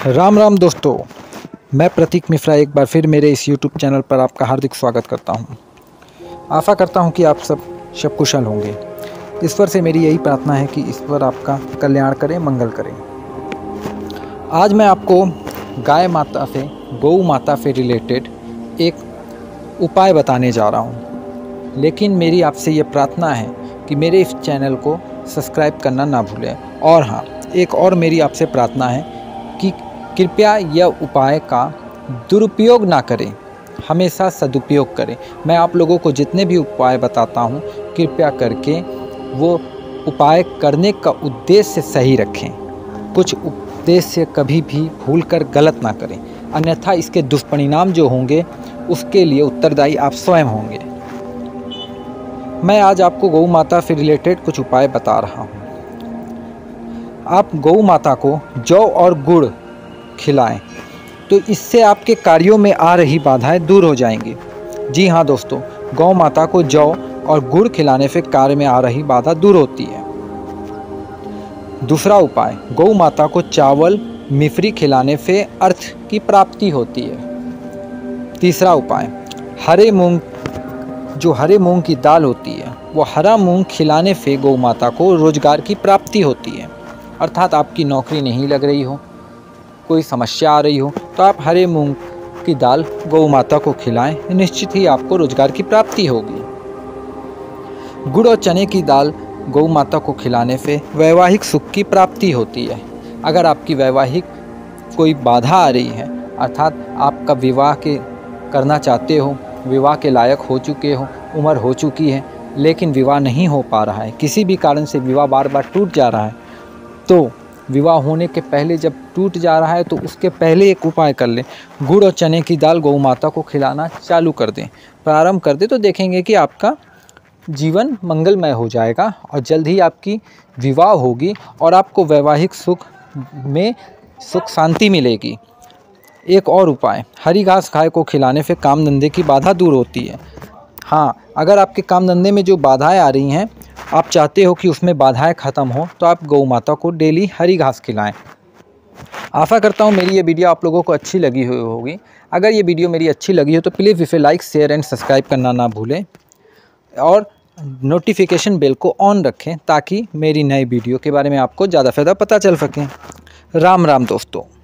राम राम दोस्तों, मैं प्रतीक मिश्रा एक बार फिर मेरे इस YouTube चैनल पर आपका हार्दिक स्वागत करता हूं। आशा करता हूं कि आप सब कुशल होंगे। ईश्वर से मेरी यही प्रार्थना है कि ईश्वर आपका कल्याण करें, मंगल करें। आज मैं आपको गाय माता से, गौ माता से रिलेटेड एक उपाय बताने जा रहा हूं। लेकिन मेरी आपसे ये प्रार्थना है कि मेरे इस चैनल को सब्सक्राइब करना ना भूलें। और हाँ, एक और मेरी आपसे प्रार्थना है कि कृपया यह उपाय का दुरुपयोग ना करें, हमेशा सदुपयोग करें। मैं आप लोगों को जितने भी उपाय बताता हूं, कृपया करके वो उपाय करने का उद्देश्य सही रखें। कुछ उद्देश्य कभी भी भूलकर गलत ना करें, अन्यथा इसके दुष्परिणाम जो होंगे उसके लिए उत्तरदायी आप स्वयं होंगे। मैं आज आपको गौ माता से रिलेटेड कुछ उपाय बता रहा हूँ। आप गौ माता को जौ और गुड़ खिलाएं तो इससे आपके कार्यों में आ रही बाधाएं दूर हो जाएंगी। जी हाँ दोस्तों, गौ माता को जौ और गुड़ खिलाने से कार्य में आ रही बाधा दूर होती है। दूसरा उपाय, गौ माता को चावल मिश्री खिलाने से अर्थ की प्राप्ति होती है। तीसरा उपाय, हरे मूंग की दाल होती है, वो हरा मूंग खिलाने से गौ माता को रोजगार की प्राप्ति होती है। अर्थात आपकी नौकरी नहीं लग रही हो, कोई समस्या आ रही हो, तो आप हरे मूंग की दाल गौ माता को खिलाएं, निश्चित ही आपको रोजगार की प्राप्ति होगी। गुड़ और चने की दाल गौ माता को खिलाने से वैवाहिक सुख की प्राप्ति होती है। अगर आपकी वैवाहिक कोई बाधा आ रही है, अर्थात आपका विवाह करना चाहते हो, विवाह के लायक हो चुके हो, उम्र हो चुकी है, लेकिन विवाह नहीं हो पा रहा है, किसी भी कारण से विवाह बार बार टूट जा रहा है, तो विवाह होने के पहले जब टूट जा रहा है तो उसके पहले एक उपाय कर लें। गुड़ और चने की दाल गौ माता को खिलाना चालू कर दें, प्रारंभ कर दें, तो देखेंगे कि आपका जीवन मंगलमय हो जाएगा और जल्द ही आपकी विवाह होगी और आपको वैवाहिक सुख में सुख शांति मिलेगी। एक और उपाय, हरी घास गाय को खिलाने से काम धंधे की बाधा दूर होती है। हाँ, अगर आपके काम धंधे में जो बाधाएं आ रही हैं, आप चाहते हो कि उसमें बाधाएं ख़त्म हो, तो आप गौ माता को डेली हरी घास खिलाएं। आशा करता हूँ मेरी ये वीडियो आप लोगों को अच्छी लगी हुई होगी। अगर ये वीडियो मेरी अच्छी लगी हो तो प्लीज़ इसे लाइक, शेयर एंड सब्सक्राइब करना ना भूलें और नोटिफिकेशन बेल को ऑन रखें ताकि मेरी नई वीडियो के बारे में आपको ज़्यादा से ज़्यादा पता चल सके। राम राम दोस्तों।